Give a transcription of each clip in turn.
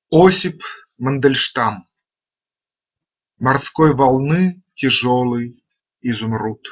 Осип Мандельштам. Морской волны тяжелый изумруд.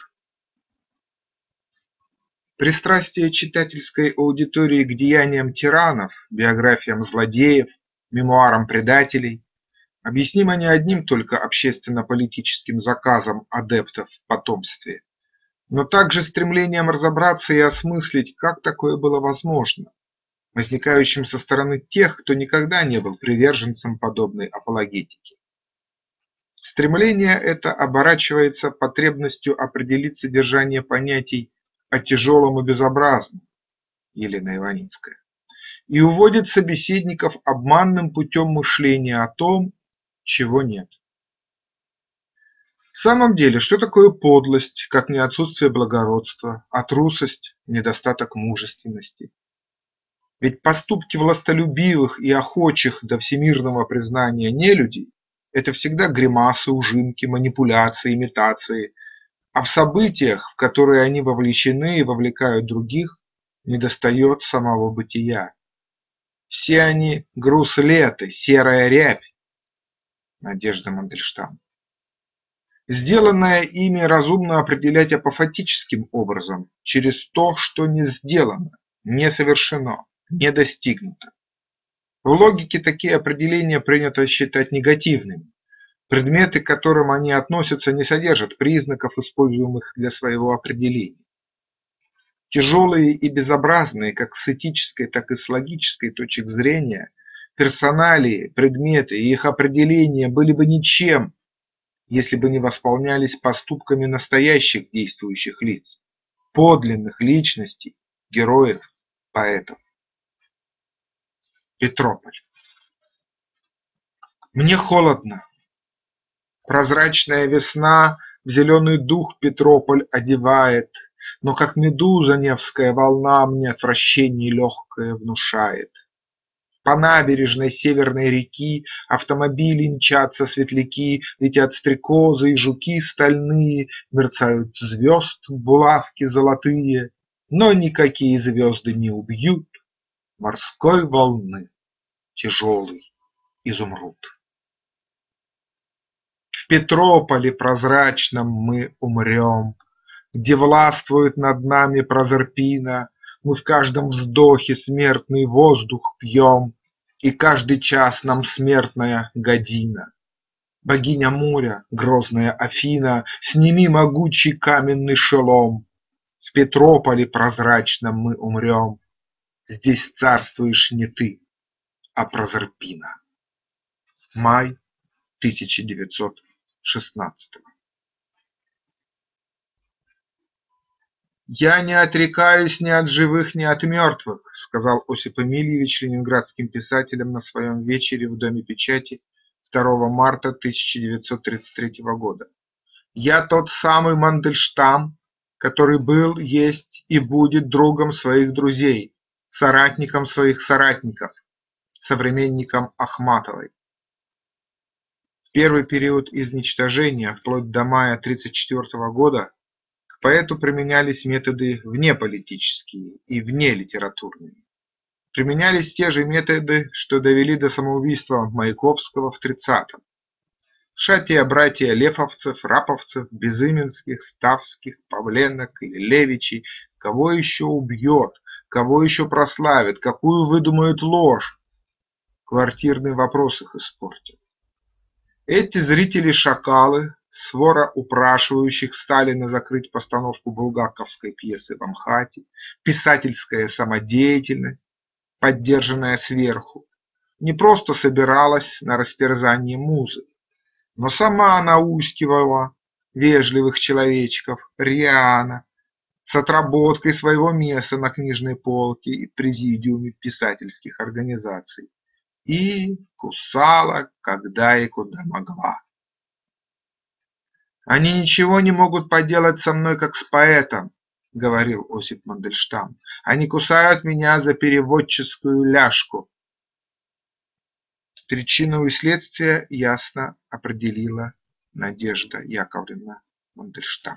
Пристрастие читательской аудитории к деяниям тиранов, биографиям злодеев, мемуарам предателей объяснимо не одним только общественно-политическим заказом адептов в потомстве, но также стремлением разобраться и осмыслить, как такое было возможно, возникающим со стороны тех, кто никогда не был приверженцем подобной апологетики. Стремление это оборачивается потребностью определить содержание понятий о тяжелом и безобразном Елена Иваницкая и уводит собеседников обманным путем мышления о том, чего нет. В самом деле, что такое подлость, как не отсутствие благородства, а трусость – недостаток мужественности? Ведь поступки властолюбивых и охочих до всемирного признания нелюдей – это всегда гримасы, ужимки, манипуляции, имитации, а в событиях, в которые они вовлечены и вовлекают других, недостает самого бытия. Все они – груз лета, серая рябь. Надежда Мандельштам. Сделанное ими разумно определять апофатическим образом, через то, что не сделано, не совершено, не достигнуто. В логике такие определения принято считать негативными. Предметы, к которым они относятся, не содержат признаков, используемых для своего определения. Тяжелые и безобразные как с этической, так и с логической точек зрения, персоналии, предметы и их определения были бы ничем, если бы не восполнялись поступками настоящих действующих лиц, подлинных личностей, героев, поэтов. Петрополь. Мне холодно. Прозрачная весна в зеленый дух Петрополь одевает, но как медуза невская волна мне отвращение легкое внушает. По набережной северной реки автомобили мчатся светляки, летят стрекозы и жуки стальные, мерцают звезд булавки золотые, но никакие звезды не убьют морской волны тяжелый изумруд. В Петрополе прозрачном мы умрем, где властвует над нами Прозерпина, мы в каждом вздохе смертный воздух пьем, и каждый час нам смертная година. Богиня моря, грозная Афина, сними могучий каменный шелом. В Петрополе прозрачном мы умрем, здесь царствуешь не ты, а Прозерпина. Май 1916. «Я не отрекаюсь ни от живых, ни от мертвых», – сказал Осип Эмильевич ленинградским писателям на своем вечере в Доме печати 2 марта 1933 года. «Я тот самый Мандельштам, который был, есть и будет другом своих друзей, соратником своих соратников, современником Ахматовой». В первый период изничтожения, вплоть до мая 1934 года, к поэту применялись методы внеполитические и внелитературные. Применялись те же методы, что довели до самоубийства Маяковского в 30-м. Шатия-братия Лефовцев, Раповцев, Безыменских, Ставских, Павленок или Левичей кого еще убьет, кого еще прославит, какую выдумает ложь. Квартирный вопрос их испортил. Эти зрители-шакалы, свора упрашивающих Сталина закрыть постановку булгаковской пьесы в Амхате, писательская самодеятельность, поддержанная сверху, не просто собиралась на растерзание музы, но сама наускивала вежливых человечков рьяно, с отработкой своего места на книжной полке и в президиуме писательских организаций, и кусала, когда и куда могла. «Они ничего не могут поделать со мной, как с поэтом», – говорил Осип Мандельштам. «Они кусают меня за переводческую ляжку». Причину и следствие ясно определила Надежда Яковлевна Мандельштам.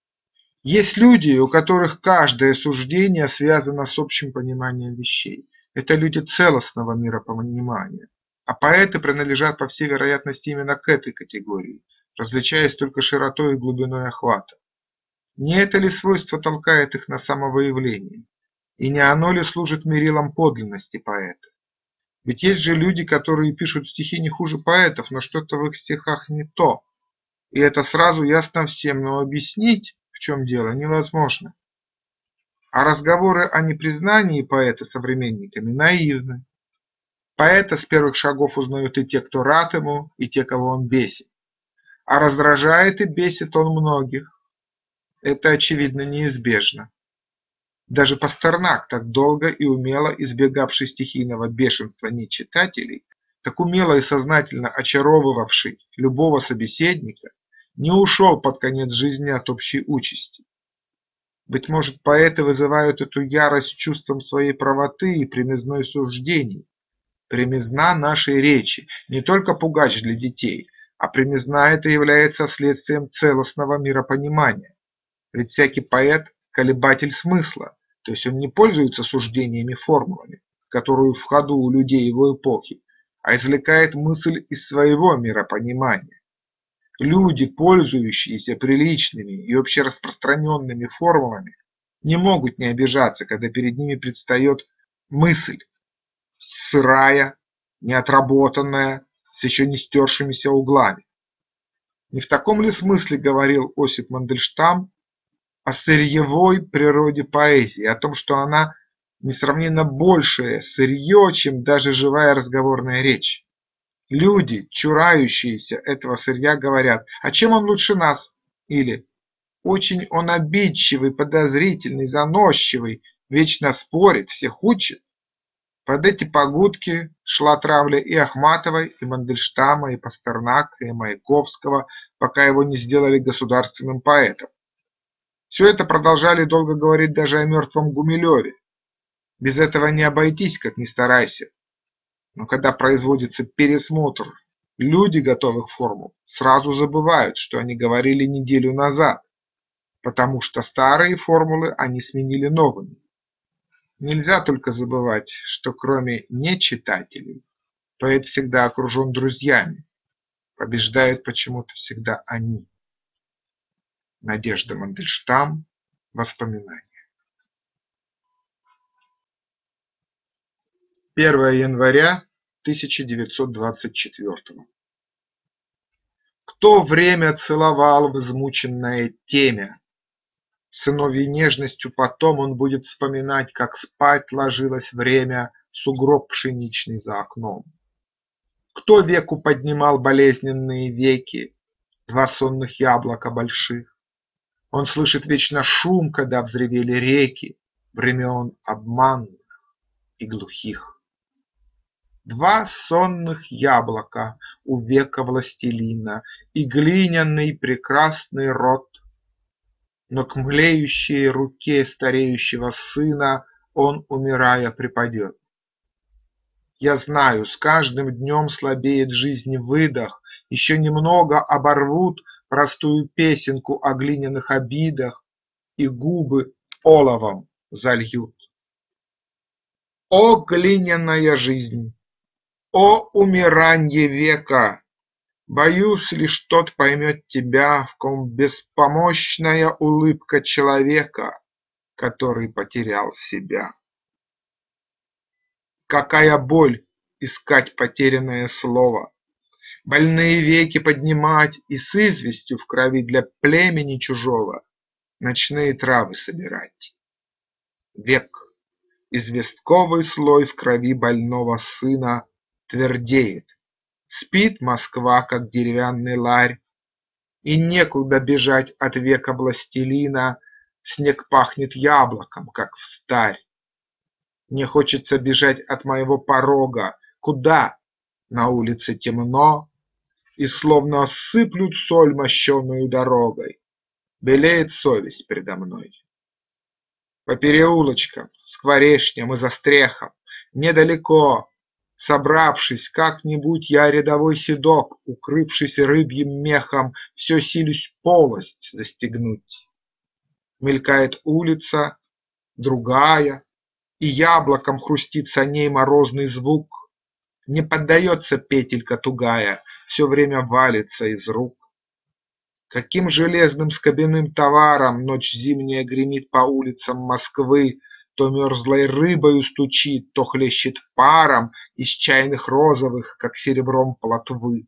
Есть люди, у которых каждое суждение связано с общим пониманием вещей. Это люди целостного миропонимания, а поэты принадлежат, по всей вероятности, именно к этой категории, различаясь только широтой и глубиной охвата. Не это ли свойство толкает их на самовыявление? И не оно ли служит мерилом подлинности поэта? Ведь есть же люди, которые пишут стихи не хуже поэтов, но что-то в их стихах не то. И это сразу ясно всем, но объяснить, в чем дело, невозможно. А разговоры о непризнании поэта современниками наивны. Поэта с первых шагов узнают и те, кто рад ему, и те, кого он бесит. А раздражает и бесит он многих. Это, очевидно, неизбежно. Даже Пастернак, так долго и умело избегавший стихийного бешенства нечитателей, так умело и сознательно очаровывавший любого собеседника, не ушел под конец жизни от общей участи. Быть может, поэты вызывают эту ярость чувством своей правоты и премизной суждений. Премизна нашей речи – не только пугач для детей, а премизна это является следствием целостного миропонимания. Ведь всякий поэт – колебатель смысла, то есть он не пользуется суждениями-формулами, которые в ходу у людей его эпохи, а извлекает мысль из своего миропонимания. Люди, пользующиеся приличными и общераспространенными формулами, не могут не обижаться, когда перед ними предстает мысль, сырая, неотработанная, с еще не стершимися углами. Не в таком ли смысле говорил Осип Мандельштам о сырьевой природе поэзии, о том, что она несравненно большее сырье, чем даже живая разговорная речь? Люди, чурающиеся этого сырья, говорят: «А чем он лучше нас?» Или «Очень он обидчивый, подозрительный, заносчивый, вечно спорит, всех учит». Под эти погудки шла травля и Ахматовой, и Мандельштама, и Пастернака, и Маяковского, пока его не сделали государственным поэтом. Все это продолжали долго говорить даже о мертвом Гумилеве. Без этого не обойтись, как ни старайся. Но когда производится пересмотр, люди готовых формул сразу забывают, что они говорили неделю назад, потому что старые формулы они сменили новыми. Нельзя только забывать, что кроме нечитателей, поэт всегда окружен друзьями, побеждают почему-то всегда они. Надежда Мандельштам. Воспоминания. 1 января 1924. Кто время целовал в измученное темя, сыновьей нежностью потом он будет вспоминать, как спать ложилось время, сугроб пшеничный за окном. Кто веку поднимал болезненные веки, 2 сонных яблока больших, он слышит вечно шум, когда взревели реки, времен обманных и глухих. 2 сонных яблока у века властелина и глиняный прекрасный рот, но к млеющей руке стареющего сына он, умирая, припадет. Я знаю, с каждым днем слабеет жизни выдох, еще немного оборвут простую песенку о глиняных обидах и губы оловом зальют. О, глиняная жизнь! О, умиранье века! Боюсь, лишь тот поймет тебя, в ком беспомощная улыбка человека, который потерял себя. Какая боль искать потерянное слово, больные веки поднимать и с известью в крови для племени чужого ночные травы собирать. Век, известковый слой в крови больного сына твердеет, спит Москва, как деревянный ларь, и некуда бежать от века властелина, снег пахнет яблоком, как встарь. Мне хочется бежать от моего порога, куда? На улице темно, и словно сыплют соль мощеную дорогой, белеет совесть предо мной. По переулочкам, скворечням и застрехам, недалеко, собравшись как-нибудь, я рядовой седок, укрывшись рыбьим мехом, все силюсь полость застегнуть. Мелькает улица, другая, И яблоком хрустит саней морозный звук, не поддается петелька тугая, все время валится из рук. Каким железным скобяным товаром ночь зимняя гремит по улицам Москвы, то мерзлой рыбою стучит, то хлещет паром из чайных розовых, как серебром плотвы.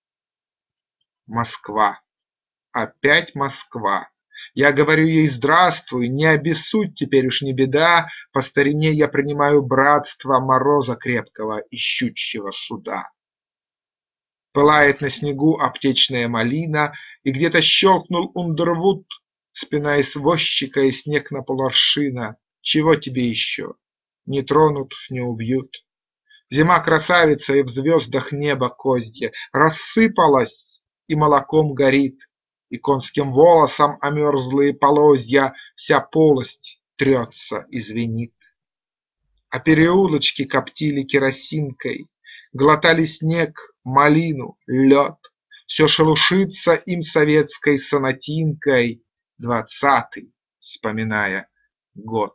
Москва. Опять Москва. Я говорю ей: здравствуй, не обессудь, теперь уж не беда, по старине я принимаю братство мороза крепкого и щучьего суда. Пылает на снегу аптечная малина, и где-то щелкнул Ундервуд, спина извозчика и снег на поларшина. Чего тебе еще? Не тронут, не убьют. Зима красавица, и в звездах небо козье рассыпалась и молоком горит, и конским волосом о мерзлые полозья вся полость трется и звенит. А переулочки коптили керосинкой, глотали снег, малину, лед, все шелушится им советской сонатинкой, 20-й, вспоминая год.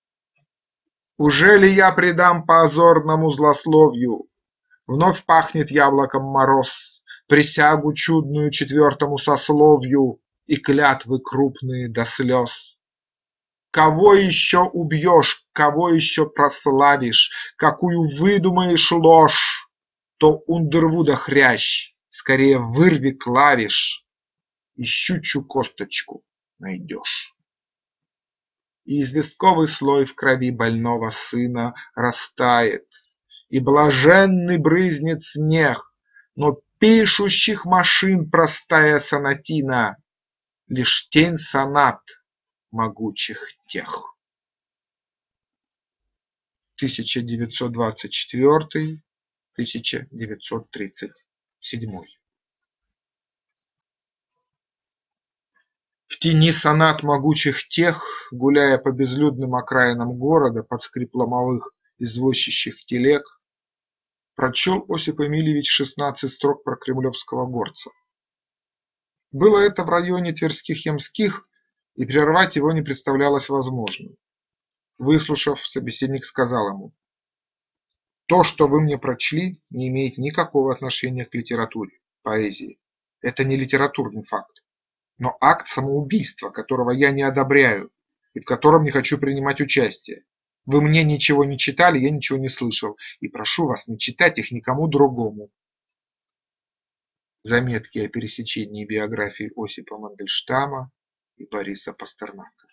Ужели я предам позорному злословию? Вновь пахнет яблоком мороз, присягу чудную четвертому сословию и клятвы крупные до слез. Кого еще убьешь, кого еще прославишь, какую выдумаешь ложь, то Ундервуда хрящ, скорее вырви клавиш, и щучью косточку найдешь. И известковый слой в крови больного сына растает, и блаженный брызнет смех, но пишущих машин простая сонатина — лишь тень сонат могучих тех. 1924–1937. В тени сонат могучих тех, гуляя по безлюдным окраинам города под скрип ломовых извозчичьих телег, прочел Осип Эмильевич 16 строк про кремлевского горца. Было это в районе Тверских Ямских, и прервать его не представлялось возможным. Выслушав, собеседник сказал ему: «То, что вы мне прочли, не имеет никакого отношения к литературе, поэзии. Это не литературный факт, но акт самоубийства, которого я не одобряю и в котором не хочу принимать участие. Вы мне ничего не читали, я ничего не слышал, и прошу вас не читать их никому другому». Заметки о пересечении биографий Осипа Мандельштама и Бориса Пастернака.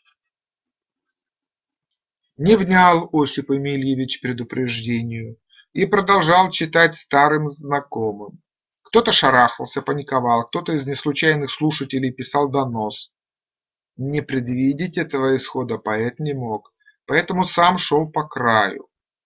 Не внял Осип Эмильевич предупреждению и продолжал читать старым знакомым. Кто-то шарахался, паниковал, кто-то из неслучайных слушателей писал донос. Не предвидеть этого исхода поэт не мог, поэтому сам шел по краю.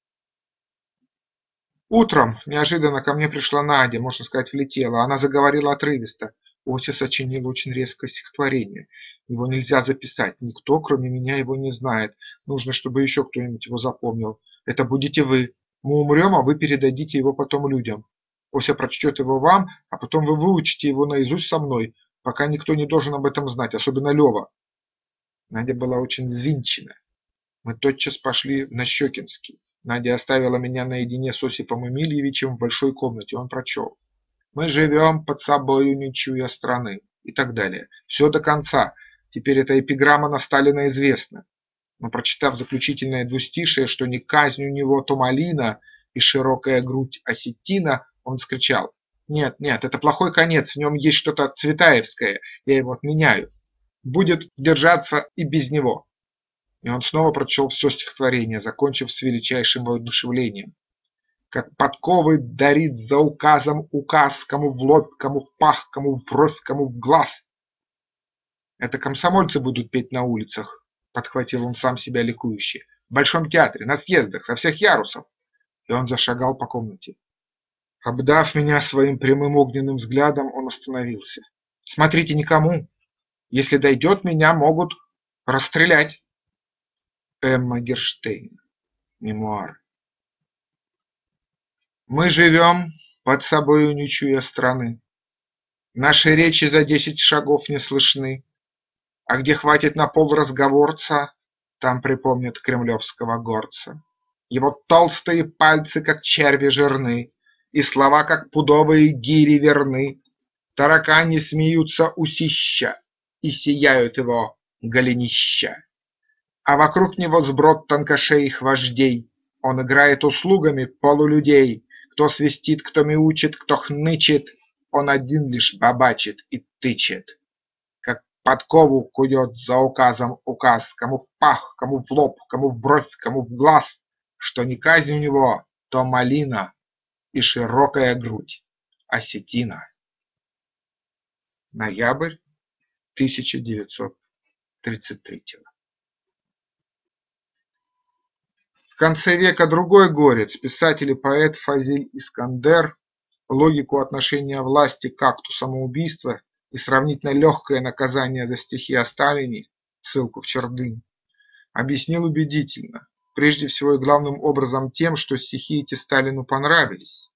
Утром неожиданно ко мне пришла Надя, можно сказать, влетела. Она заговорила отрывисто. Ося сочинил очень резкое стихотворение. Его нельзя записать, никто, кроме меня, его не знает. Нужно, чтобы еще кто-нибудь его запомнил. Это будете вы. Мы умрем, а вы передадите его потом людям. Ося прочтет его вам, а потом вы выучите его наизусть со мной, пока никто не должен об этом знать, особенно Лева. Надя была очень взвинчена. Мы тотчас пошли в Нащекинский. Надя оставила меня наедине с Осипом Эмильевичем в большой комнате. Он прочел: «Мы живем под собою, не чуя страны» и так далее. Все до конца. Теперь эта эпиграмма на Сталина известна. Но прочитав заключительное двустишие, что не казнь у него, то малина и широкая грудь осетина, он вскричал: «Нет, нет, это плохой конец, в нем есть что-то цветаевское, я его отменяю. Будет держаться и без него». И он снова прочел все стихотворение, закончив с величайшим воодушевлением. Как подковы дарит за указом указ, кому в лоб, кому в пах, кому в бровь, кому в глаз. Это комсомольцы будут петь на улицах, подхватил он сам себя ликующе, в Большом театре, на съездах, со всех ярусов. И он зашагал по комнате. Обдав меня своим прямым огненным взглядом, он остановился. Смотрите, никому. Если дойдет, меня могут расстрелять. Эмма Герштейн. Мемуары. Мы живем под собою, не чуя страны. Наши речи за 10 шагов не слышны, а где хватит на пол разговорца, там припомнят кремлевского горца. Его толстые пальцы, как черви жирны, и слова, как пудовые гири верны. Таракани смеются усища, и сияют его голенища. А вокруг него сброд тонкошеих вождей. Он играет услугами полулюдей. Кто свистит, кто мяучит, кто хнычет, он один лишь бабачит и тычет. Как подкову кует за указом указ, кому в пах, кому в лоб, кому в бровь, кому в глаз. Что не казнь у него, то малина и широкая грудь осетина. Ноябрь 1933. В конце века другой горец, писатель и поэт Фазиль Искандер, логику отношения власти к акту самоубийства и сравнительно легкое наказание за стихи о Сталине, ссылку в Чердынь, объяснил убедительно, прежде всего и главным образом тем, что стихи эти Сталину понравились.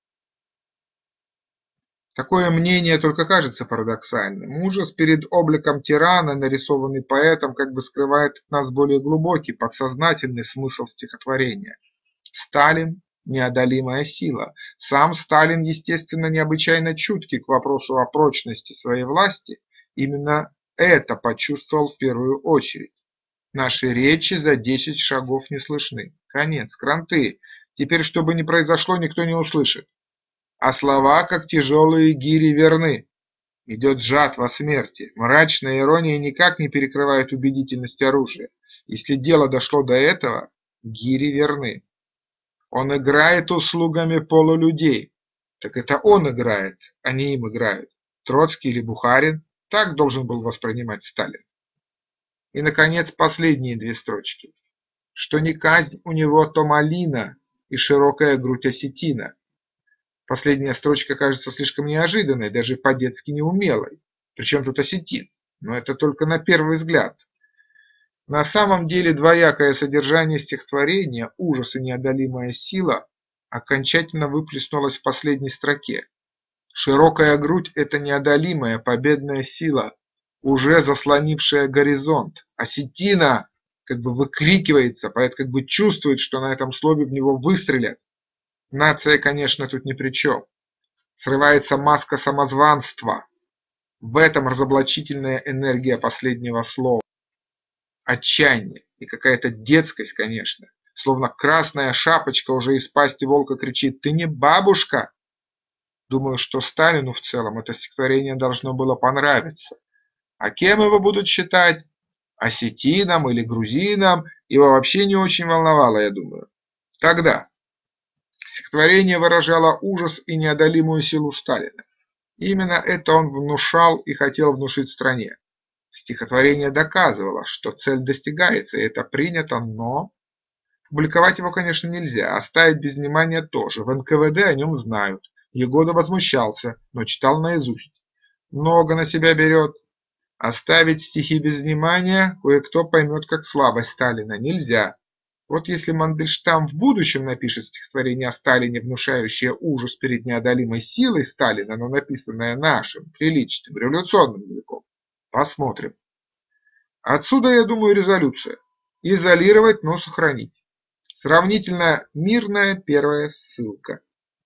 Такое мнение только кажется парадоксальным. Ужас перед обликом тирана, нарисованный поэтом, как бы скрывает от нас более глубокий, подсознательный смысл стихотворения. Сталин – неодолимая сила. Сам Сталин, естественно, необычайно чуткий к вопросу о прочности своей власти. Именно это почувствовал в первую очередь. Наши речи за 10 шагов не слышны. Конец, кранты. Теперь, что бы ни произошло, никто не услышит. А слова, как тяжелые гири, верны. Идет жатва смерти. Мрачная ирония никак не перекрывает убедительность оружия. Если дело дошло до этого, гири верны. Он играет услугами полулюдей. Так это он играет, а не им играют. Троцкий или Бухарин. Так должен был воспринимать Сталин. И, наконец, последние две строчки. Что не казнь у него, то малина и широкая грудь осетина. Последняя строчка кажется слишком неожиданной, даже по-детски неумелой. Причем тут осетин? Но это только на первый взгляд. На самом деле двоякое содержание стихотворения, ужас и неодолимая сила, окончательно выплеснулось в последней строке. Широкая грудь – это неодолимая победная сила, уже заслонившая горизонт. Осетина как бы выкрикивается, поэт как бы чувствует, что на этом слове в него выстрелят. Нация, конечно, тут ни при чем. Срывается маска самозванства. В этом разоблачительная энергия последнего слова. Отчаяние и какая-то детскость, конечно. Словно красная шапочка уже из пасти волка кричит: «Ты не бабушка!» Думаю, что Сталину в целом это стихотворение должно было понравиться. А кем его будут считать? Осетином или грузином? Его вообще не очень волновало, я думаю. Тогда стихотворение выражало ужас и неодолимую силу Сталина. Именно это он внушал и хотел внушить стране. Стихотворение доказывало, что цель достигается, и это принято, но… Публиковать его, конечно, нельзя, оставить без внимания тоже. В НКВД о нем знают. Егода возмущался, но читал наизусть. Много на себя берет. Оставить стихи без внимания кое-кто поймет как слабость Сталина. Нельзя. Вот если Мандельштам в будущем напишет стихотворение о Сталине, внушающее ужас перед неодолимой силой Сталина, но написанное нашим, приличным, революционным языком, посмотрим. Отсюда, я думаю, резолюция. Изолировать, но сохранить. Сравнительно мирная первая ссылка.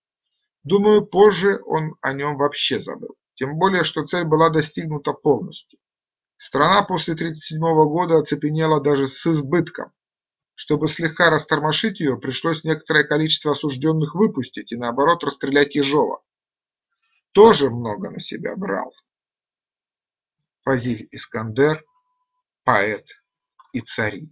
Думаю, позже он о нем вообще забыл. Тем более, что цель была достигнута полностью. Страна после 1937 года оцепенела даже с избытком. Чтобы слегка растормошить ее, пришлось некоторое количество осужденных выпустить и, наоборот, расстрелять Ежова. Тоже много на себя брал. Фазиль Искандер, поэт и цари.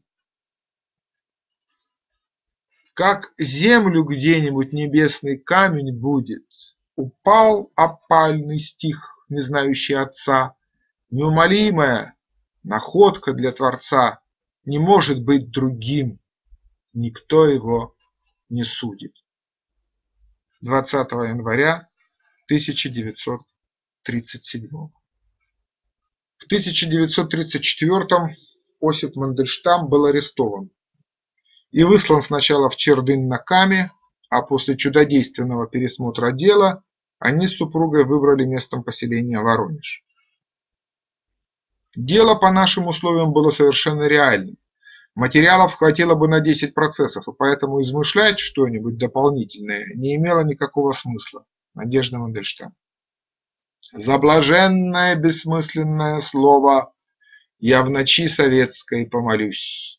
Как землю где-нибудь небесный камень будет, упал опальный стих, не знающий отца, неумолимая находка для Творца, не может быть другим, никто его не судит. 20 января 1937. В 1934 Осип Мандельштам был арестован и выслан сначала в Чердынь на Каме, а после чудодейственного пересмотра дела они с супругой выбрали местом поселения Воронеж. Дело по нашим условиям было совершенно реальным. Материалов хватило бы на 10 процессов, и поэтому измышлять что-нибудь дополнительное не имело никакого смысла. Надежда Мандельштам. За блаженное бессмысленное слово я в ночи советской помолюсь.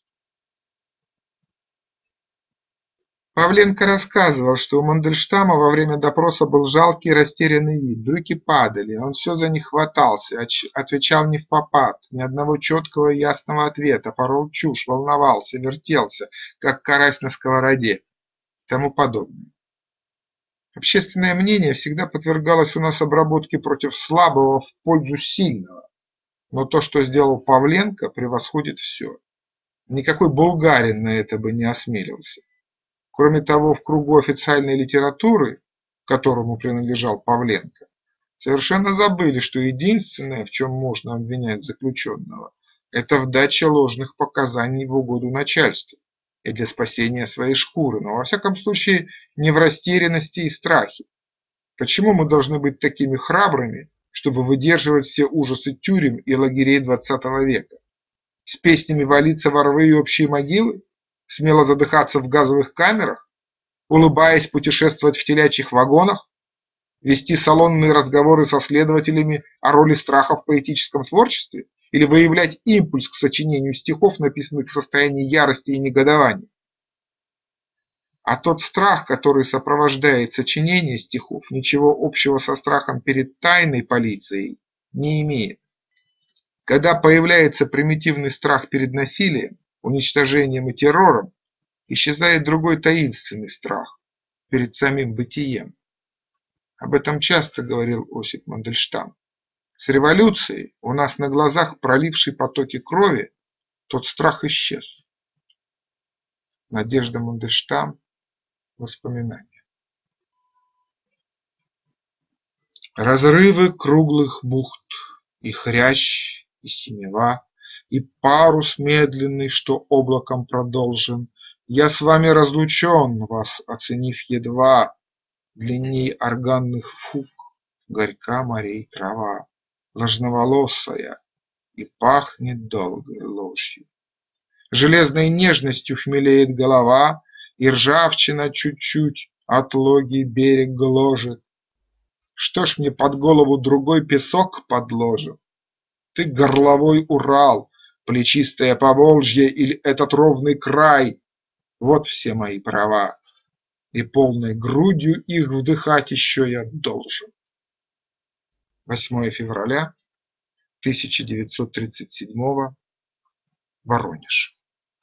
Павленко рассказывал, что у Мандельштама во время допроса был жалкий растерянный вид, брюки падали, он все за них хватался, отвечал не впопад, ни одного четкого и ясного ответа, порол чушь, волновался, вертелся, как карась на сковороде и тому подобное. Общественное мнение всегда подвергалось у нас обработке против слабого в пользу сильного, но то, что сделал Павленко, превосходит все. Никакой булгарин на это бы не осмелился. Кроме того, в кругу официальной литературы, которому принадлежал Павленко, совершенно забыли, что единственное, в чем можно обвинять заключенного, это в даче ложных показаний в угоду начальству и для спасения своей шкуры, но во всяком случае не в растерянности и страхе. Почему мы должны быть такими храбрыми, чтобы выдерживать все ужасы тюрем и лагерей XX века? С песнями валиться во рвы и общие могилы? Смело задыхаться в газовых камерах, улыбаясь путешествовать в телячьих вагонах, вести салонные разговоры со следователями о роли страха в поэтическом творчестве или выявлять импульс к сочинению стихов, написанных в состоянии ярости и негодования. А тот страх, который сопровождает сочинение стихов, ничего общего со страхом перед тайной полицией не имеет. Когда появляется примитивный страх перед насилием, уничтожением и террором, исчезает другой таинственный страх перед самим бытием. Об этом часто говорил Осип Мандельштам. С революцией, у нас на глазах пролившей потоки крови, тот страх исчез. Надежда Мандельштам. Воспоминания. Разрывы круглых бухт, и хрящ, и синева, и парус медленный, что облаком продолжен. Я с вами разлучен, вас оценив едва, длинней органных фуг, горька морей трава, ложноволосая, и пахнет долгой ложью. Железной нежностью хмелеет голова, и ржавчина чуть-чуть от логи берег гложет. Что ж мне под голову другой песок подложил? Ты горловой Урал, плечистое Поволжье или этот ровный край? Вот все мои права, и полной грудью их вдыхать еще я должен. 8 февраля 1937 Воронеж.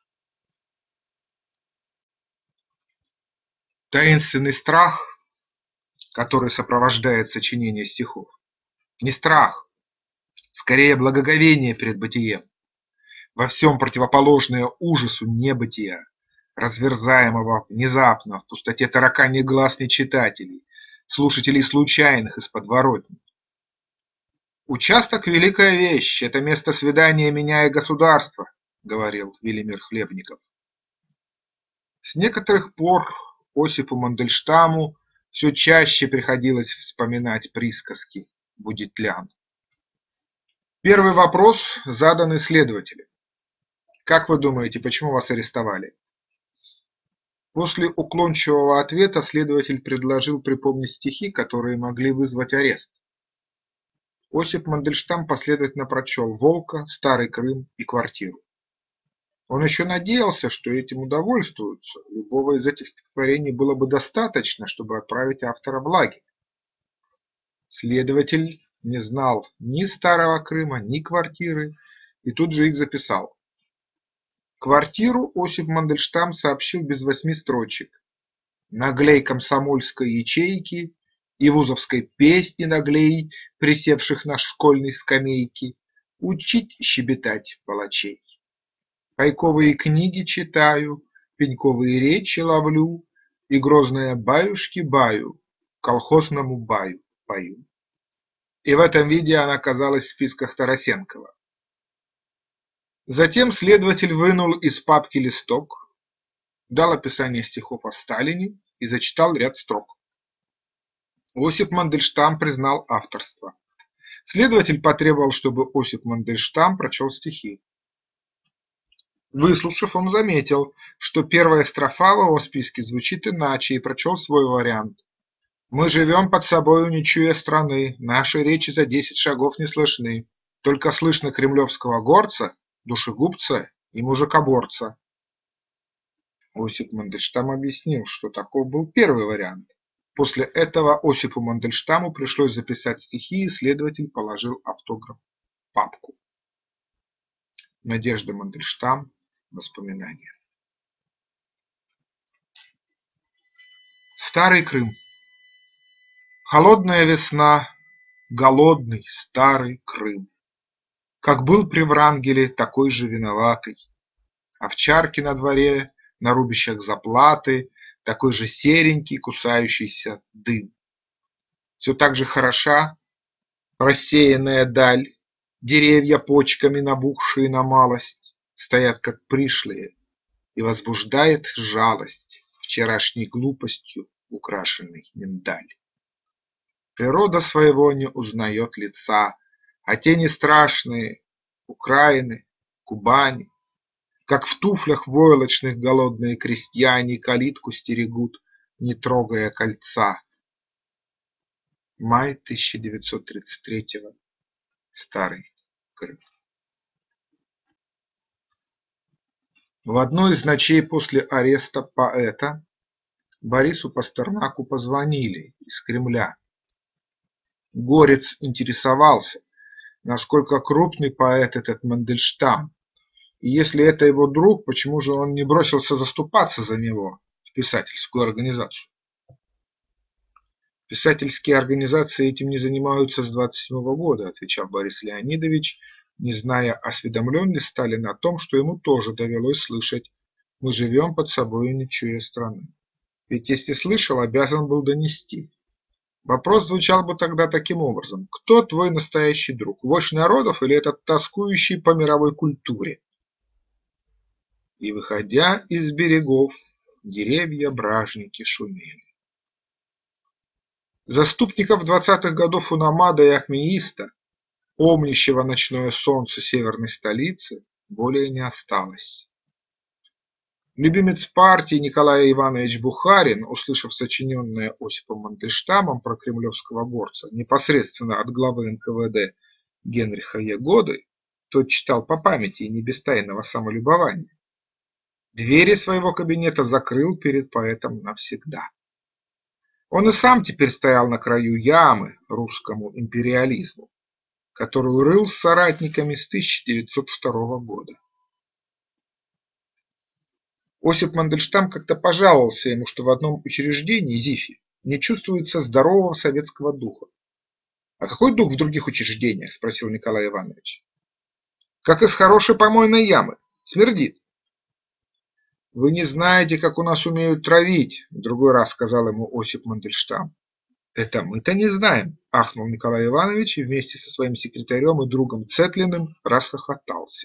Таинственный страх, который сопровождает сочинение стихов, не страх, скорее благоговение перед бытием, во всем противоположное ужасу небытия, разверзаемого внезапно в пустоте тараканьих глаз нечитателей, слушателей случайных из подворотни. «Участок – великая вещь, это место свидания меня и государства», – говорил Велимир Хлебников. С некоторых пор Осипу Мандельштаму все чаще приходилось вспоминать присказки будетлян. Первый вопрос, заданный следователю. Как вы думаете, почему вас арестовали? После уклончивого ответа следователь предложил припомнить стихи, которые могли вызвать арест. Осип Мандельштам последовательно прочел «Волка», «Старый Крым» и «Квартиру». Он еще надеялся, что этим удовольствуются, любого из этих стихотворений было бы достаточно, чтобы отправить автора в лагерь. Следователь не знал ни «Старого Крыма», ни «Квартиры» и тут же их записал. «Квартиру» Осип Мандельштам сообщил без 8 строчек. Наглей комсомольской ячейки и вузовской песни наглей, присевших на школьной скамейке, учить щебетать палачей. Пайковые книги читаю, пеньковые речи ловлю и грозные баюшки баю, колхозному баю пою. И в этом виде она оказалась в списках Тарасенкова. Затем следователь вынул из папки листок, дал описание стихов о Сталине и зачитал ряд строк. Осип Мандельштам признал авторство. Следователь потребовал, чтобы Осип Мандельштам прочел стихи. Выслушав, он заметил, что первая строфа в его списке звучит иначе, и прочел свой вариант: «Мы живем под собою, не чуя страны, наши речи за 10 шагов не слышны, только слышно кремлевского горца, душегубца и мужикоборца». Осип Мандельштам объяснил, что таков был первый вариант. После этого Осипу Мандельштаму пришлось записать стихи, и следователь положил автограф в папку. Надежда Мандельштам. Воспоминания. Старый Крым. Холодная весна, голодный старый Крым. Как был при Врангеле, такой же виноватый. Овчарки на дворе, на рубищах заплаты, такой же серенький кусающийся дым. Все так же хороша рассеянная даль, деревья почками набухшие на малость стоят как пришлые, и возбуждает жалость вчерашней глупостью украшенный миндаль. Природа своего не узнает лица, а тени страшные Украины, Кубани, как в туфлях войлочных голодные крестьяне калитку стерегут, не трогая кольца. Май 1933-го. Старый Крым. В одну из ночей после ареста поэта Борису Пастернаку позвонили из Кремля. Горец интересовался, насколько крупный поэт этот Мандельштам, и если это его друг, почему же он не бросился заступаться за него в писательскую организацию. Писательские организации этим не занимаются с 27-го года, отвечал Борис Леонидович, не зная, осведомлен ли Сталин о том, что ему тоже довелось слышать: «Мы живем под собою, не чуя страны». Ведь если слышал, обязан был донести. Вопрос звучал бы тогда таким образом: кто твой настоящий друг, вождь народов или этот тоскующий по мировой культуре? И, выходя из берегов, деревья-бражники шумели. Заступников 20-х годов Унамада и Ахмеиста, помнящего ночное солнце северной столицы, более не осталось. Любимец партии Николай Иванович Бухарин, услышав сочиненное Осипом Мандельштамом про кремлевского горца непосредственно от главы НКВД Генриха Ягоды, тот читал по памяти и не без тайного самолюбования, двери своего кабинета закрыл перед поэтом навсегда. Он и сам теперь стоял на краю ямы русскому империализму, которую рыл с соратниками с 1902 года. Осип Мандельштам как-то пожаловался ему, что в одном учреждении, ЗИФе, не чувствуется здорового советского духа. «А какой дух в других учреждениях?» – спросил Николай Иванович. «Как из хорошей помойной ямы. Смердит». «Вы не знаете, как у нас умеют травить», – в другой раз сказал ему Осип Мандельштам. «Это мы-то не знаем», – ахнул Николай Иванович и вместе со своим секретарем и другом Цетлиным расхохотался.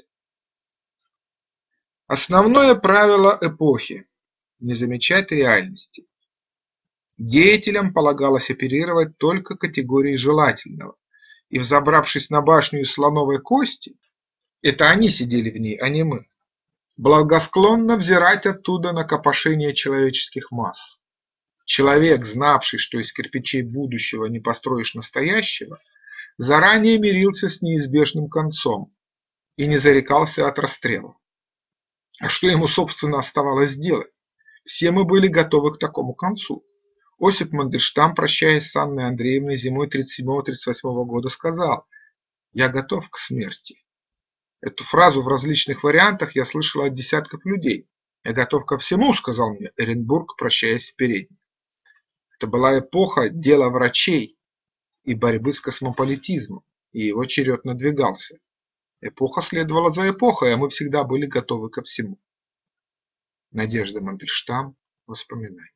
Основное правило эпохи – не замечать реальности. Деятелям полагалось оперировать только категорией желательного, и, взобравшись на башню из слоновой кости, это они сидели в ней, а не мы, благосклонно взирать оттуда на копошение человеческих масс. Человек, знавший, что из кирпичей будущего не построишь настоящего, заранее мирился с неизбежным концом и не зарекался от расстрела. А что ему, собственно, оставалось делать? Все мы были готовы к такому концу. Осип Мандельштам, прощаясь с Анной Андреевной зимой 1937–1938 года, сказал: «Я готов к смерти». Эту фразу в различных вариантах я слышал от десятков людей. «Я готов ко всему», – сказал мне Эренбург, прощаясь в передней. Это была эпоха дела врачей и борьбы с космополитизмом, и его черед надвигался. Эпоха следовала за эпохой, а мы всегда были готовы ко всему. Надежда Мандельштам. Воспоминания.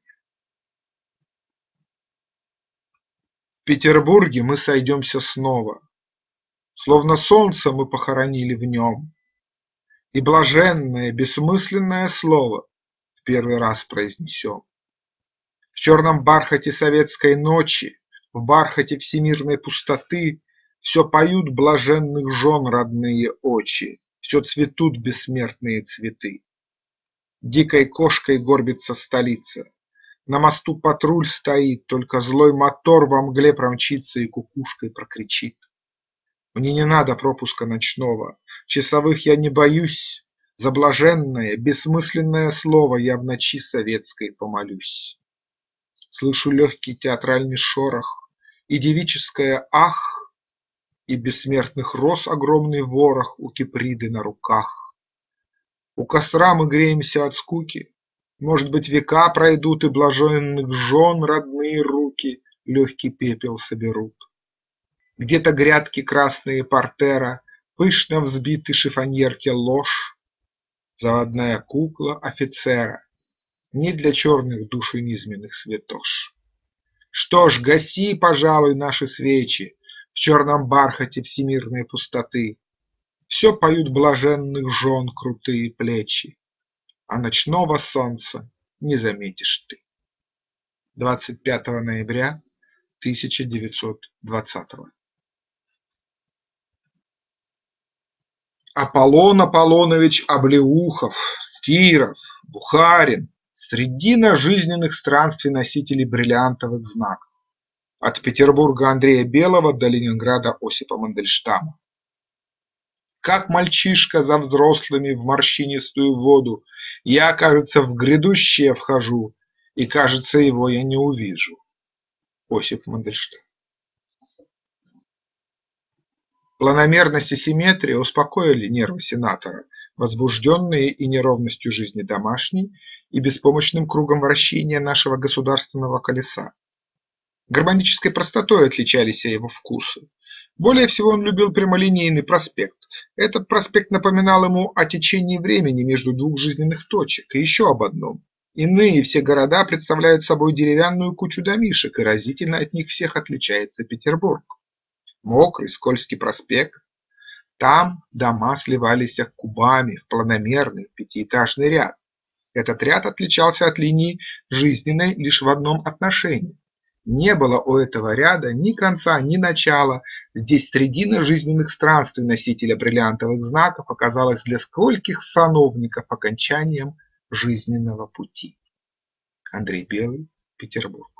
В Петербурге мы сойдемся снова, словно солнце мы похоронили в нем, и блаженное, бессмысленное слово в первый раз произнесем. В черном бархате советской ночи, в бархате всемирной пустоты все поют блаженных жен родные очи, в все цветут бессмертные цветы. Дикой кошкой горбится столица. На мосту патруль стоит, только злой мотор во мгле промчится и кукушкой прокричит. Мне не надо пропуска ночного, часовых я не боюсь, за блаженное, бессмысленное слово я в ночи советской помолюсь. Слышу легкий театральный шорох и девическое «ах», и бессмертных роз огромный ворох у Киприды на руках. У костра мы греемся от скуки, может быть, века пройдут, и блаженных жен родные руки легкий пепел соберут. Где-то грядки красные портера, пышно взбиты шифоньерки ложь, заводная кукла офицера, не для черных душ и низменных святош. Что ж, гаси, пожалуй, наши свечи в черном бархате всемирной пустоты. Все поют блаженных жен крутые плечи, а ночного солнца не заметишь ты. 25 ноября 1920. Аполлон Аполлонович Облеухов, Киров, Бухарин – средина жизненных странствий носителей бриллиантовых знаков. От Петербурга Андрея Белого до Ленинграда Осипа Мандельштама. Как мальчишка за взрослыми в морщинистую воду, я, кажется, в грядущее вхожу, и, кажется, его я не увижу. Осип Мандельштам. Планомерность и симметрия успокоили нервы сенатора, возбужденные и неровностью жизни домашней, и беспомощным кругом вращения нашего государственного колеса. Гармонической простотой отличались его вкусы. Более всего он любил прямолинейный проспект. Этот проспект напоминал ему о течении времени между двух жизненных точек и еще об одном. Иные все города представляют собой деревянную кучу домишек, и разительно от них всех отличается Петербург. Мокрый, скользкий проспект. Там дома сливались кубами в планомерный пятиэтажный ряд. Этот ряд отличался от линии жизненной лишь в одном отношении. Не было у этого ряда ни конца, ни начала. Здесь средина жизненных странствий носителя бриллиантовых знаков оказалась для скольких сановников окончанием жизненного пути. Андрей Белый, Петербург.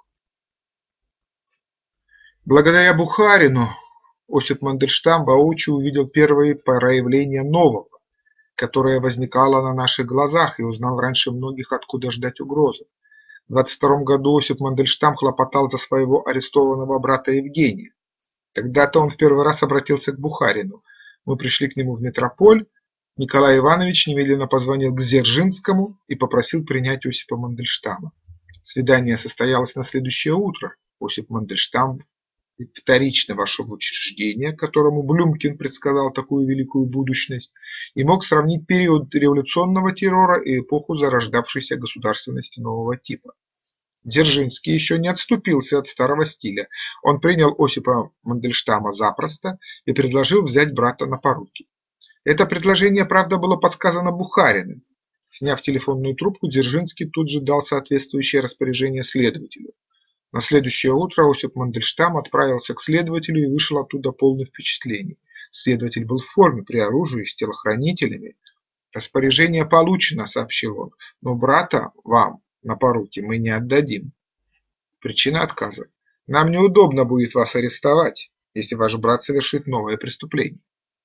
Благодаря Бухарину Осип Мандельштам воочию увидел первые проявления нового, которое возникало на наших глазах, и узнал раньше многих, откуда ждать угрозы. В 22 году Осип Мандельштам хлопотал за своего арестованного брата Евгения. Тогда-то он в первый раз обратился к Бухарину. Мы пришли к нему в метрополь. Николай Иванович немедленно позвонил к Дзержинскому и попросил принять Осипа Мандельштама. Свидание состоялось на следующее утро. Осип Мандельштам вторично вошел в учреждение, которому Блюмкин предсказал такую великую будущность, и мог сравнить период революционного террора и эпоху зарождавшейся государственности нового типа. Дзержинский еще не отступился от старого стиля. Он принял Осипа Мандельштама запросто и предложил взять брата на поруки. Это предложение, правда, было подсказано Бухариным. Сняв телефонную трубку, Дзержинский тут же дал соответствующее распоряжение следователю. На следующее утро Осип Мандельштам отправился к следователю и вышел оттуда полный впечатлений. Следователь был в форме, при оружии, с телохранителями. «Распоряжение получено», – сообщил он, – «но брата вам на поруки мы не отдадим». Причина отказа: «Нам неудобно будет вас арестовать, если ваш брат совершит новое преступление».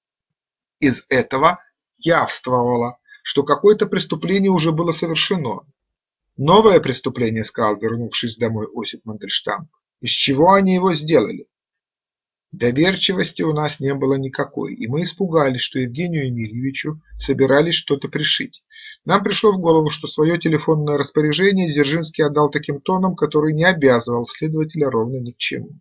Из этого явствовало, что какое-то преступление уже было совершено. «Новое преступление», – сказал, вернувшись домой, Осип Мандельштам. «Из чего они его сделали?» Доверчивости у нас не было никакой, и мы испугались, что Евгению Емельевичу собирались что-то пришить. Нам пришло в голову, что свое телефонное распоряжение Дзержинский отдал таким тоном, который не обязывал следователя ровно ни к чему.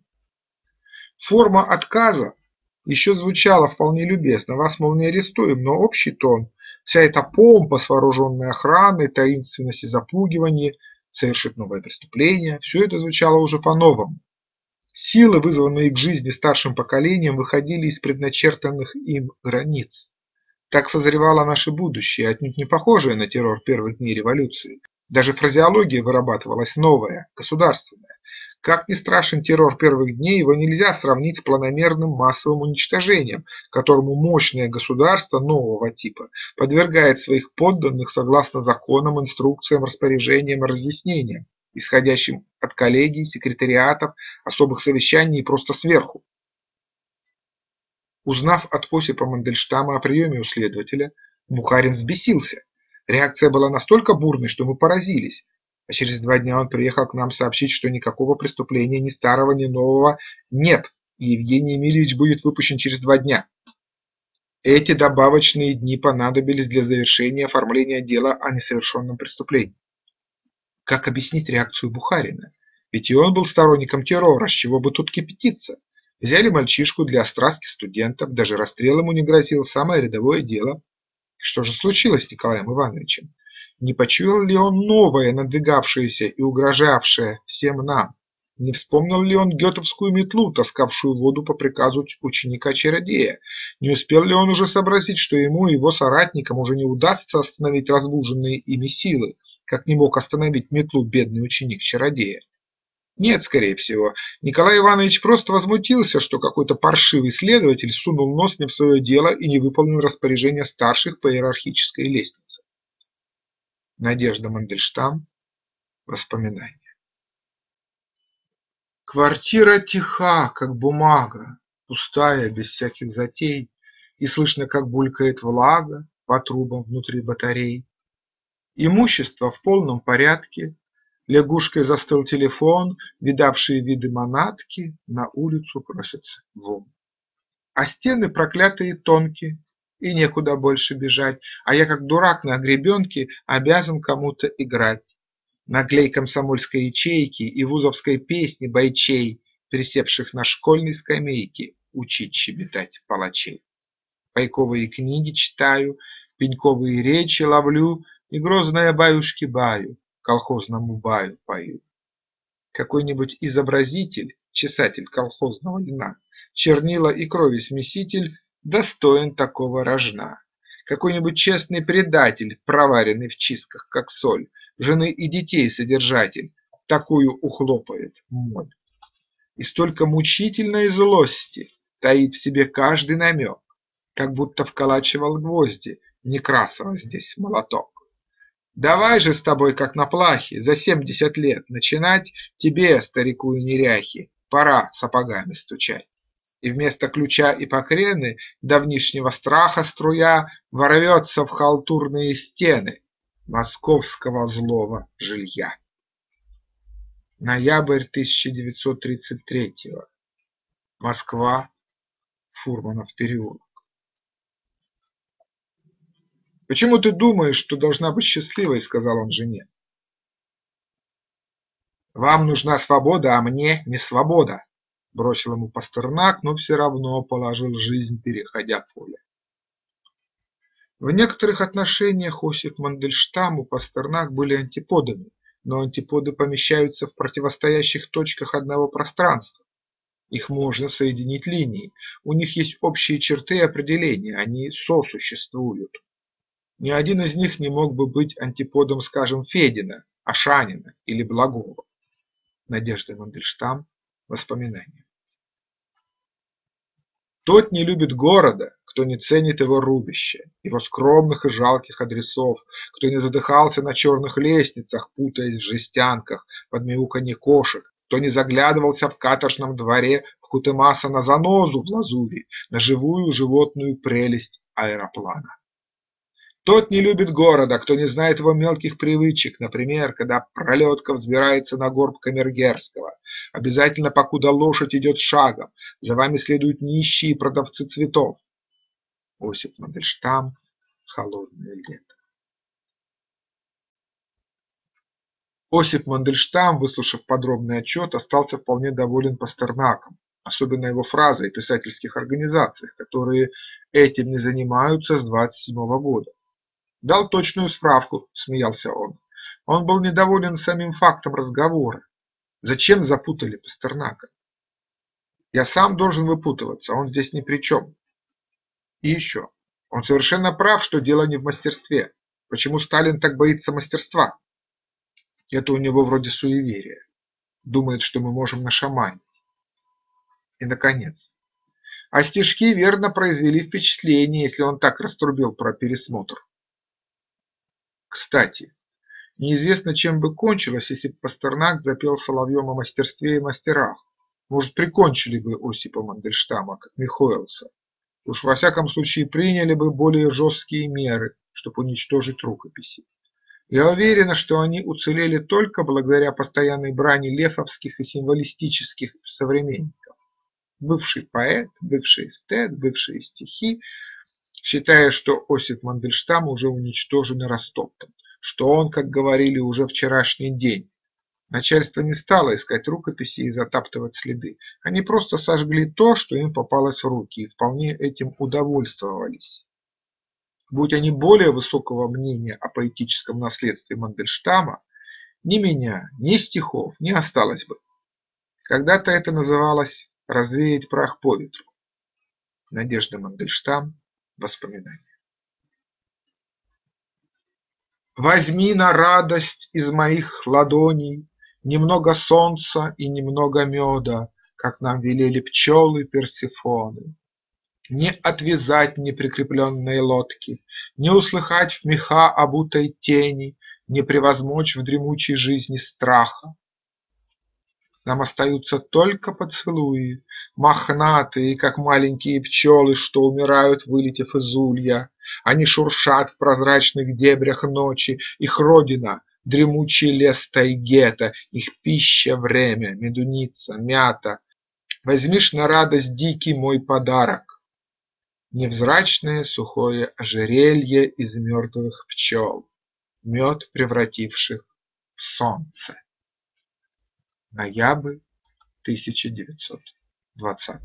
Форма отказа еще звучала вполне любезно: «Вас, мол, не арестуем», но общий тон, вся эта помпа с вооруженной охраной, таинственность и запугивание, совершит новое преступление – все это звучало уже по-новому. Силы, вызванные к жизни старшим поколением, выходили из предначертанных им границ. Так созревало наше будущее, отнюдь не похожее на террор первых дней революции. Даже фразеология вырабатывалась новая, государственная. Как ни страшен террор первых дней, его нельзя сравнить с планомерным массовым уничтожением, которому мощное государство нового типа подвергает своих подданных согласно законам, инструкциям, распоряжениям и разъяснениям, исходящим от коллегий, секретариатов, особых совещаний и просто сверху. Узнав от Осипа Мандельштама о приеме у следователя, Бухарин взбесился. Реакция была настолько бурной, что мы поразились. А через 2 дня он приехал к нам сообщить, что никакого преступления ни старого, ни нового нет, и Евгений Емельевич будет выпущен через 2 дня. Эти добавочные дни понадобились для завершения оформления дела о несовершенном преступлении. Как объяснить реакцию Бухарина? Ведь и он был сторонником террора, с чего бы тут кипятиться? Взяли мальчишку для острастки студентов, даже расстрел ему не грозил, самое рядовое дело. Что же случилось с Николаем Ивановичем? Не почуял ли он новое, надвигавшееся и угрожавшее всем нам? Не вспомнил ли он гетовскую метлу, таскавшую воду по приказу ученика-чародея? Не успел ли он уже сообразить, что ему и его соратникам уже не удастся остановить разбуженные ими силы, как не мог остановить метлу бедный ученик-чародея? Нет, скорее всего, Николай Иванович просто возмутился, что какой-то паршивый следователь сунул нос не в свое дело и не выполнил распоряжения старших по иерархической лестнице. Надежда Мандельштам. Воспоминания. Квартира тиха, как бумага, пустая, без всяких затей, и слышно, как булькает влага по трубам внутри батарей. Имущество в полном порядке, лягушкой застыл телефон, видавшие виды манатки на улицу просятся вон. А стены проклятые тонкие, и некуда больше бежать, а я, как дурак на гребенке, обязан кому-то играть. Наглей комсомольской ячейки и вузовской песни бойчей, присевших на школьной скамейке, учить щебетать палачей. Пайковые книги читаю, пеньковые речи ловлю и грозное баюшки-баю колхозному баю пою. Какой-нибудь изобразитель, чесатель колхозного льна, чернила и крови смеситель достоин такого рожна. Какой-нибудь честный предатель, проваренный в чистках, как соль, жены и детей содержатель, такую ухлопает моль. И столько мучительной злости таит в себе каждый намек, как будто вколачивал гвозди Некрасова здесь молоток. Давай же с тобой, как на плахе, за 70 лет начинать тебе, старику и неряхе, пора сапогами стучать. И вместо ключа и покрены давнишнего страха струя ворвется в халтурные стены московского злого жилья. Ноябрь 1933. Москва, Фурманов переулок. «Почему ты думаешь, что должна быть счастливой?» – сказал он жене. «Вам нужна свобода, а мне не свобода», – бросил ему Пастернак, но все равно положил жизнь, переходя поле. В некоторых отношениях Осип Мандельштам и Пастернак были антиподами, но антиподы помещаются в противостоящих точках одного пространства. Их можно соединить линией, у них есть общие черты и определения, они сосуществуют. Ни один из них не мог бы быть антиподом, скажем, Федина, Ашанина или Благова. Надежда Мандельштам. Воспоминания. Тот не любит города, кто не ценит его рубище, его скромных и жалких адресов, кто не задыхался на черных лестницах, путаясь в жестянках под мяуканье кошек, кто не заглядывался в каторжном дворе Кутемаса на занозу в лазури, на живую животную прелесть аэроплана. Тот не любит города, кто не знает его мелких привычек, например, когда пролетка взбирается на горб Камергерского. Обязательно, покуда лошадь идет шагом, за вами следуют нищие продавцы цветов. Осип Мандельштам. Холодное лето. Осип Мандельштам, выслушав подробный отчет, остался вполне доволен Пастернаком, особенно его фразой о писательских организациях, которые этим не занимаются с 1927 года. Дал точную справку, смеялся он. Он был недоволен самим фактом разговора. Зачем запутали Пастернака? Я сам должен выпутываться, он здесь ни при чем. И еще, он совершенно прав, что дело не в мастерстве. Почему Сталин так боится мастерства? Это у него вроде суеверия. думает, что мы можем нашаманить. И, наконец, а стишки верно произвели впечатление, если он так раструбил про пересмотр. Кстати, неизвестно, чем бы кончилось, если бы Пастернак запел соловьем о мастерстве и мастерах. Может, прикончили бы Осипа Мандельштама, как Михоэлса. Уж во всяком случае приняли бы более жесткие меры, чтобы уничтожить рукописи. Я уверена, что они уцелели только благодаря постоянной брани лефовских и символистических современников. Бывший поэт, бывший эстет, бывшие стихи, считая, что Осип Мандельштам уже уничтожен и растоптан, что он, как говорили, уже вчерашний день. Начальство не стало искать рукописи и затаптывать следы. Они просто сожгли то, что им попалось в руки, и вполне этим удовольствовались. Будь они более высокого мнения о поэтическом наследстве Мандельштама, ни меня, ни стихов не осталось бы. Когда-то это называлось «развеять прах по ветру». Надежда Мандельштам. Воспоминания. Возьми на радость из моих ладоней немного солнца и немного меда, как нам велели пчелы Персефоны. Не отвязать неприкрепленные лодки, не услыхать в меха обутой тени, не превозмочь в дремучей жизни страха. Нам остаются только поцелуи, мохнатые, как маленькие пчелы, что умирают, вылетев из улья. Они шуршат в прозрачных дебрях ночи, их родина – дремучий лес Тайгета, их пища – время, медуница, мята. Возьмишь на радость дикий мой подарок – невзрачное сухое ожерелье из мертвых пчел, мед превративших в солнце. Ноябрь 1920.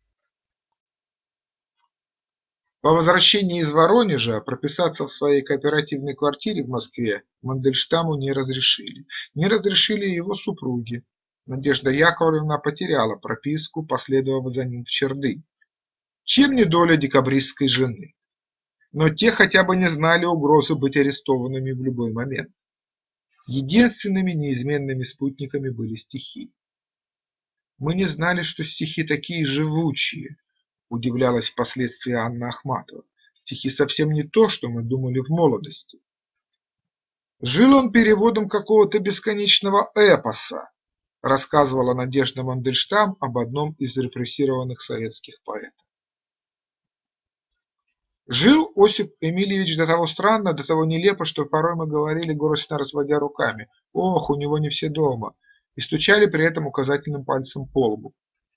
По возвращении из Воронежа прописаться в своей кооперативной квартире в Москве Мандельштаму не разрешили. Не разрешили и его супруге. Надежда Яковлевна потеряла прописку, последовав за ним в Чердынь. Чем не доля декабристской жены? Но те хотя бы не знали угрозы быть арестованными в любой момент. Единственными неизменными спутниками были стихи. Мы не знали, что стихи такие живучие, удивлялась впоследствии Анна Ахматова. Стихи совсем не то, что мы думали в молодости. Жил он переводом какого-то бесконечного эпоса, рассказывала Надежда Мандельштам об одном из репрессированных советских поэтов. Жил Осип Эмильевич до того странно, до того нелепо, что порой мы говорили, горестно разводя руками: «Ох, у него не все дома», и стучали при этом указательным пальцем по лбу.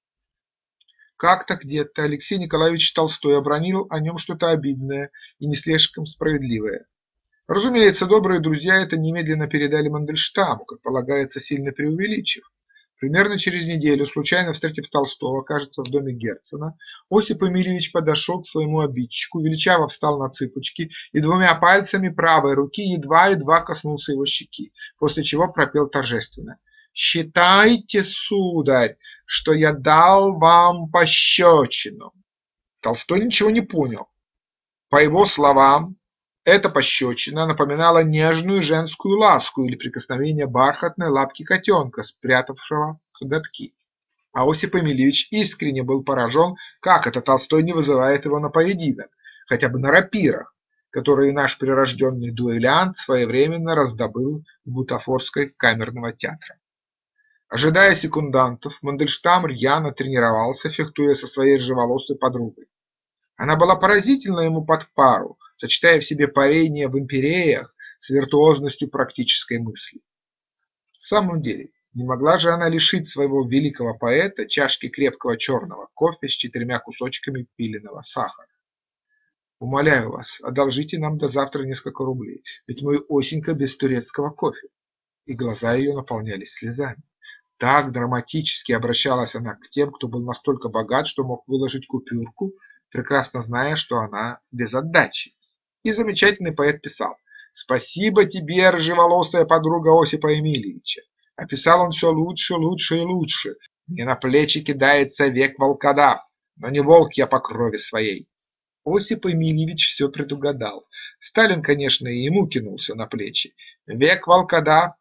Как-то где-то Алексей Николаевич Толстой обронил о нем что-то обидное и не слишком справедливое. Разумеется, добрые друзья это немедленно передали Мандельштаму, как полагается, сильно преувеличив. Примерно через неделю, случайно встретив Толстого, кажется, в доме Герцена, Осип Эмильевич подошел к своему обидчику, величаво встал на цыпочки и двумя пальцами правой руки едва-едва коснулся его щеки, после чего пропел торжественно: «Считайте, сударь, что я дал вам пощечину». Толстой ничего не понял. По его словам, эта пощечина напоминала нежную женскую ласку или прикосновение бархатной лапки котенка, спрятавшего коготки. А Осип Эмильевич искренне был поражен, как это Толстой не вызывает его на поединок, хотя бы на рапирах, которые наш прирожденный дуэлянт своевременно раздобыл в бутафорской камерного театра. Ожидая секундантов, Мандельштам рьяно тренировался, фехтуя со своей рыжеволосой подругой. Она была поразительна ему под пару, сочетая в себе парение в империях с виртуозностью практической мысли. В самом деле, не могла же она лишить своего великого поэта чашки крепкого черного кофе с 4 кусочками пиленого сахара. «Умоляю вас, одолжите нам до завтра несколько рублей, ведь мой Осенька без турецкого кофе». И глаза ее наполнялись слезами. Так драматически обращалась она к тем, кто был настолько богат, что мог выложить купюрку, прекрасно зная, что она без отдачи. И замечательный поэт писал: «Спасибо тебе, рыжеволосая подруга Осипа Эмильевича». А писал он все лучше, лучше и лучше. «Мне на плечи кидается век волкодав, но не волк я по крови своей». Осип Эмильевич все предугадал. Сталин, конечно, и ему кинулся на плечи. «Век волкодав,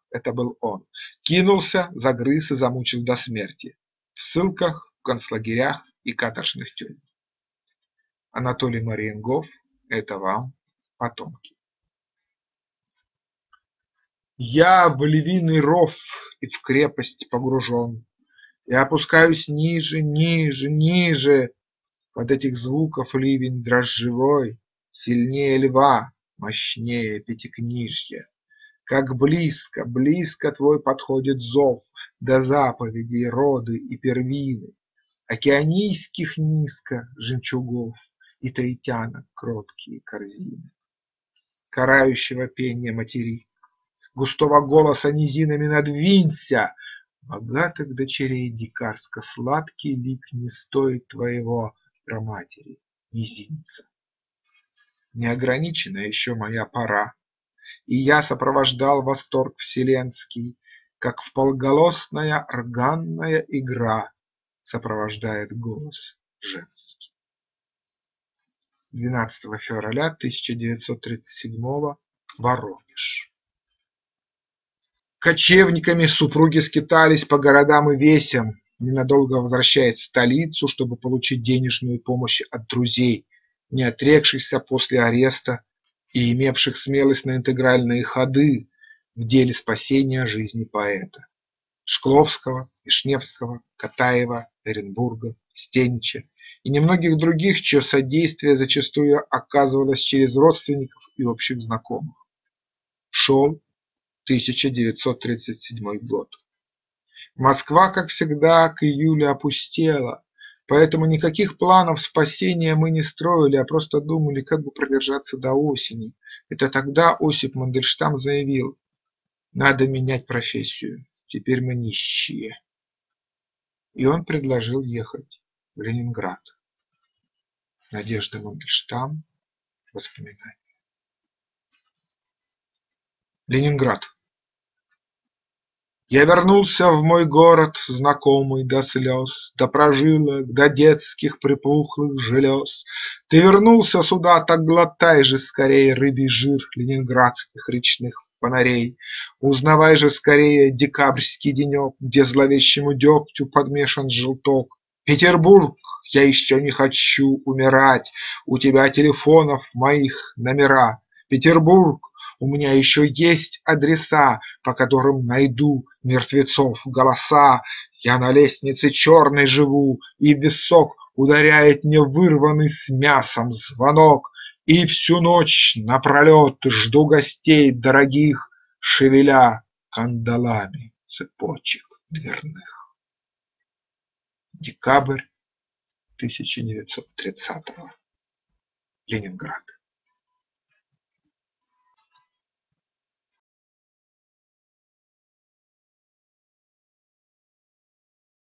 это был он, кинулся, загрыз и замучил до смерти. В ссылках, в концлагерях и каторжных тюрьмах. Анатолий Мариенгоф – это вам потомки. Я в львиный ров и в крепость погружен, и опускаюсь ниже, ниже, ниже. Под этих звуков ливень дрожжевой, сильнее льва, мощнее пятикнижья. Как близко, близко твой подходит зов до заповедей роды и первины, океанийских низко жемчугов и таитянок кроткие корзины. Карающего пения материк, густого голоса низинами надвинься, богатых дочерей дикарско-сладкий лик не стоит твоего праматери мизинца. Неограничена еще моя пора, и я сопровождал восторг вселенский, как вполголосная органная игра сопровождает голос женский. 12 февраля 1937 Воронеж. Кочевниками супруги скитались по городам и весям, ненадолго возвращаясь в столицу, чтобы получить денежную помощь от друзей, не отрекшихся после ареста и имевших смелость на интегральные ходы в деле спасения жизни поэта Шкловского, Вишневского, Катаева, Эренбурга, Стенича и немногих других, чье содействие зачастую оказывалось через родственников и общих знакомых. Шел 1937 год. Москва, как всегда, к июлю опустела, поэтому никаких планов спасения мы не строили, а просто думали, как бы продержаться до осени. Это тогда Осип Мандельштам заявил: «Надо менять профессию, теперь мы нищие». И он предложил ехать в Ленинград. Надежда Мандельштам. Воспоминания. Ленинград. Я вернулся в мой город, знакомый до слез, до прожилок, до детских припухлых желез. Ты вернулся сюда, так глотай же скорее рыбий жир ленинградских речных фонарей. Узнавай же скорее декабрьский денек, где зловещему дегтю подмешан желток. Петербург, я еще не хочу умирать, у тебя телефонов моих номера. Петербург, у меня еще есть адреса, по которым найду мертвецов голоса. Я на лестнице черной живу, и в висок ударяет мне вырванный с мясом звонок. И всю ночь напролет жду гостей дорогих, шевеля кандалами цепочек дверных. Декабрь 1930-го. Ленинград.